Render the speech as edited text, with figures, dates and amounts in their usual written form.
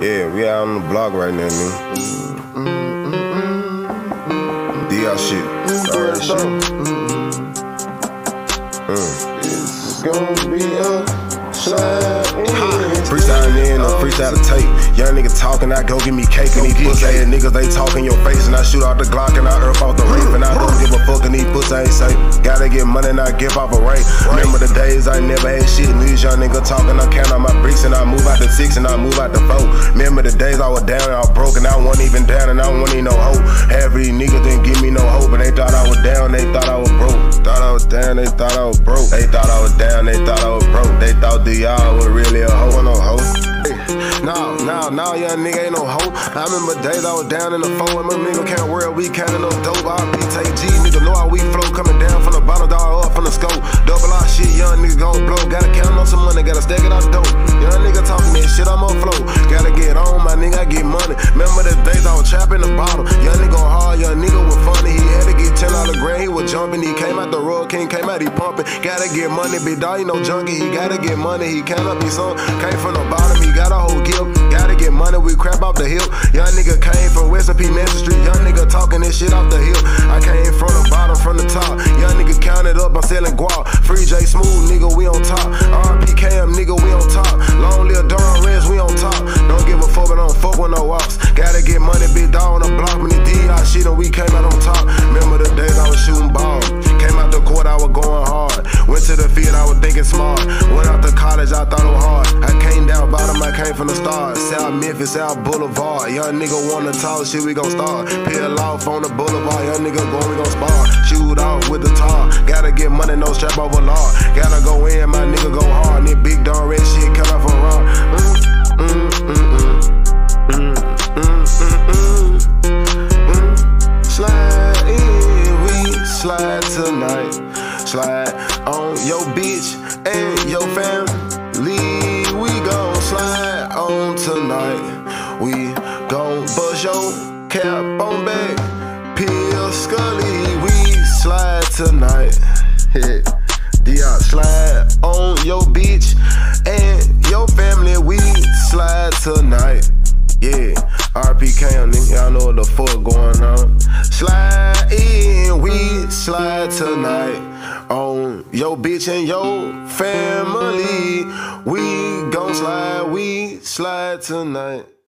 Yeah, we out on the block right now, man. DR shit. Alright, shit. It's gonna be a slide. Freestyling in, no freestyle to tape. Young nigga talking, I go get me cake. And these pussy ass niggas, they talk in your face. And I shoot out the Glock and I earth off the rape. And I don't give a fuck and these pussy ain't safe. Gotta get money and I give off a rate. Remember the days I never had shit. And these young niggas talking, I count on my bricks. And I move out to 6 and I move out to 4. Remember the days I was down and I was broke. And I wasn't even down and I wasn't even no hope. Every nigga didn't give me no hope. And they thought I was down, they thought I was broke. Thought I was down, they thought I was broke. They thought I was down, they thought I was broke. They thought DR was really a hoe. No hoe. Nah, young nigga ain't no hoe. I remember days I was down in the phone and my nigga can't wear a week counting no dope. take G, nigga know how we flow. Coming down from the bottom, dog up from the scope. Double R shit, young nigga gon' blow. Gotta count on some money, gotta stack it out dope. Young nigga talking that shit, I'm on flow. Gotta get on, my nigga, I get money. Remember the days I was trapping the bottom. Young nigga hard, young nigga was funny. He had to get 10 out of grand, he was jumping. He came out the road, king came out, he pumping. Gotta get money, big dog, you know junkie. He gotta get money, he can't up his son. Came from the bottom, he got a whole gift. Gotta get money, we crap off the hill. Young nigga came from Western P. Manchester Street. Young nigga talking this shit off the hill. I came from the bottom, from the top. Young nigga counted up, I'm selling guap. Free J Smooth, nigga, we on top. RP Cam, nigga, we on top. Long live Durham Reds, we on top. Don't give a fuck, but don't fuck with no ops. Gotta get money, big dog on the block. When he did our shit and we came out on top. Remember the days I was shooting ball. Came out the court, I was going hard. Went to the field, I was thinking smart. Went out to college, I thought it was hard. I came down bottom, I came from the start. South Memphis, South Boulevard. Young nigga wanna talk shit, we gon' start. Peel off on the boulevard. Young nigga going, we gon' spar. Shoot off with the tar. Gotta get money, no strap over law. Gotta go in, my nigga go hard. This big dog red shit come out from raw. Slide in, we slide tonight. Slide on your bitch and your family. We gon' slide on tonight. We gon' bust your cap on back. Peel Scully, we slide tonight. DR slide on your bitch and your family. We slide tonight. Yeah, RP Cam, nigga, y'all know what the fuck going on. Slide in, we slide tonight. On your bitch and your family. We gon' slide, we slide tonight.